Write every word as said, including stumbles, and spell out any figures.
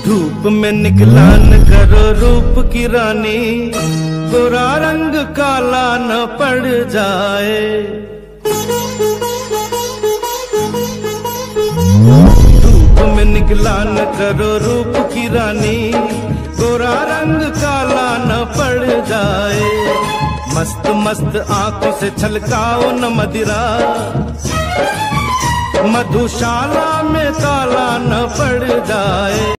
धूप में निकला न करो रूप की रानी, गोरा रंग काला न पड़ जाए। धूप में निकला न करो रूप की रानी, गोरा रंग काला न पड़ जाए। मस्त मस्त आंखों से छलकाओ न मदिरा, मधुशाला में ताला न पड़ जाए।